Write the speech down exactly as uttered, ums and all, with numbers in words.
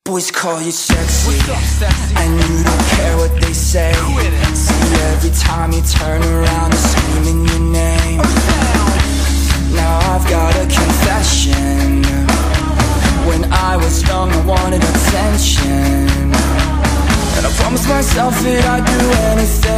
Boys call you sexy, and you don't care what they say. See, every time you turn around, they're screaming your name. Now I've got a confession. When I was young, I wanted attention, and I promised myself that I'd do anything